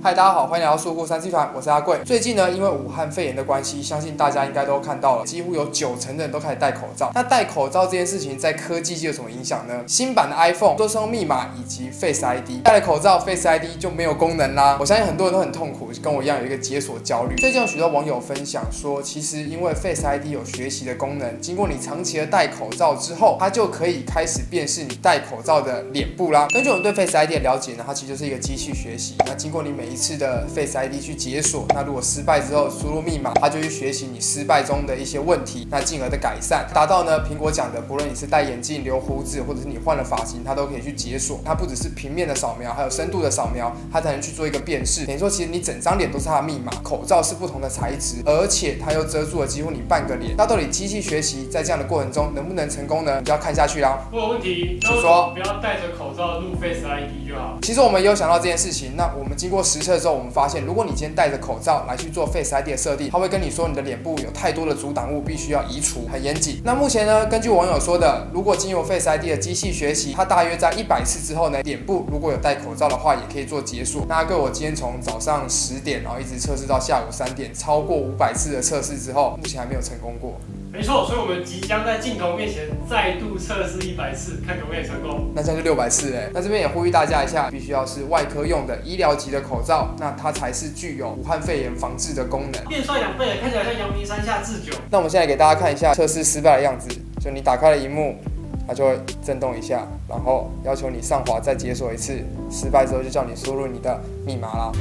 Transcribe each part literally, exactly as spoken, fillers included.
嗨，大家好，欢迎来到速顾三 C 团，我是阿贵。最近呢，因为武汉肺炎的关系，相信大家应该都看到了，几乎有九成的人都开始戴口罩。那戴口罩这件事情在科技界有什么影响呢？新版的 iPhone 都是用密码以及 Face I D， 戴了口罩 Face I D 就没有功能啦。我相信很多人都很痛苦，跟我一样有一个解锁焦虑。最近有许多网友分享说，其实因为 Face I D 有学习的功能，经过你长期的戴口罩之后，它就可以开始辨识你戴口罩的脸部啦。根据我们对 Face I D 的了解呢，它其实就是一个机器学习。那经过你每一次的 Face I D 去解锁，那如果失败之后输入密码，它就去学习你失败中的一些问题，那进而的改善，达到呢苹果讲的，不论你是戴眼镜、留胡子，或者是你换了发型，它都可以去解锁。它不只是平面的扫描，还有深度的扫描，它才能去做一个辨识。等于说，其实你整张脸都是它的密码。口罩是不同的材质，而且它又遮住了几乎你半个脸。那到底机器学习在这样的过程中能不能成功呢？你就要看下去啦。 我有问题， 请说。 不要戴着口罩录 Face I D 就好。 其实我们也有想到这件事情。那我们经过实测之后，我们发现，如果你今天戴着口罩来去做 Face I D 的设定，它会跟你说你的脸部有太多的阻挡物，必须要移除，很严谨。那目前呢，根据网友说的，如果经由 Face I D 的机器学习，它大约在一百次之后呢，脸部如果有戴口罩的话，也可以做解锁。那各位，我今天从早上十点，然后一直测试到下午三点，超过五百次的测试之后，目前还没有成功过。 没错，所以我们即将在镜头面前再度测试一百次，看可不可以成功。 那这样就六百次哎。那这边也呼吁大家一下，必须要是外科用的医疗级的口罩，那它才是具有武汉肺炎防治的功能。 变帅两倍了，看起来像阳明山下智久。 那我们现在给大家看一下测试失败的样子，就你打开了荧幕，它就会震动一下，然后要求你上滑再解锁一次，失败之后就叫你输入你的密码啦。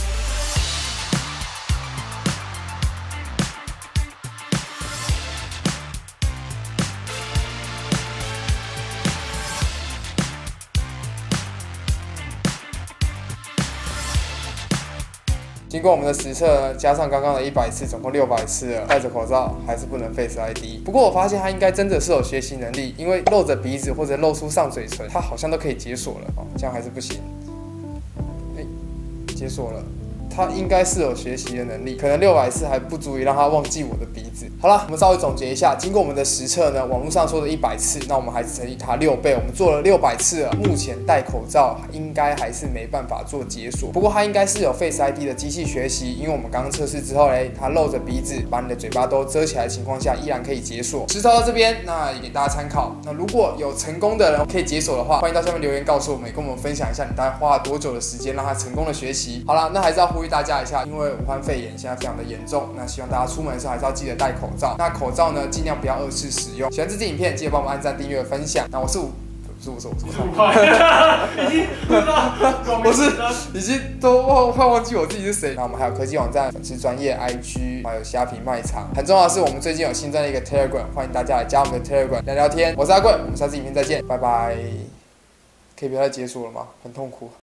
经过我们的实测呢，加上刚刚的一百次，总共六百次了，戴着口罩还是不能 Face I D。不过我发现它应该真的是有学习能力，因为露着鼻子或者露出上嘴唇，它好像都可以解锁了哦，这样还是不行。哎，解锁了。它应该是有学习的能力，可能六百次还不足以让它忘记我的鼻子。好了，我们稍微总结一下，经过我们的实测呢，网络上说的一百次，那我们还是乘以它六倍，我们做了六百次了。目前戴口罩应该还是没办法做解锁，不过它应该是有 Face I D 的机器学习，因为我们刚刚测试之后嘞，它露着鼻子，把你的嘴巴都遮起来的情况下，依然可以解锁。实测到这边，那也给大家参考。那如果有成功的人可以解锁的话，欢迎到下面留言告诉我们，跟我们分享一下你大概花了多久的时间让它成功的学习。好了，那还是要呼吁大家一下，因为武汉肺炎现在非常的严重，那希望大家出门的时候还是要记得戴口罩。那口罩呢，尽量不要二次使用。喜欢这支影片，记得帮我们按赞、订阅、分享。那我是五，不是我是我是五块，已经不知道， 我是已经都忘快忘记我自己是谁。那我们还有科技网站、粉丝专业 I G， 还有虾皮卖场。很重要的是，我们最近有新增了一个 Telegram， 欢迎大家来加我们的 Telegram 聊聊天。我是阿贵，我们下次影片再见，拜拜。可以不要再解锁了吗？很痛苦。